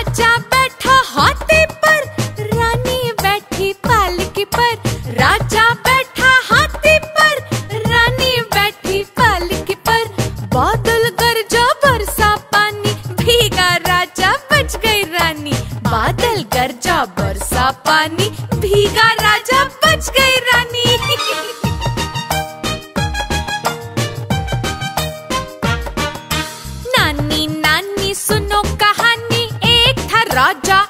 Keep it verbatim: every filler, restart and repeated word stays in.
राजा बैठा हाथी पर, रानी बैठी पालकी पर। राजा बैठा हाथी पर, रानी बैठी पालकी पर। बादल गरजा बरसा पानी, भीगा राजा बच गई रानी। बादल गरजा बरसा पानी, भीगा राजा बच गई रानी। नानी नानी सुनो कहानी, एक था राजा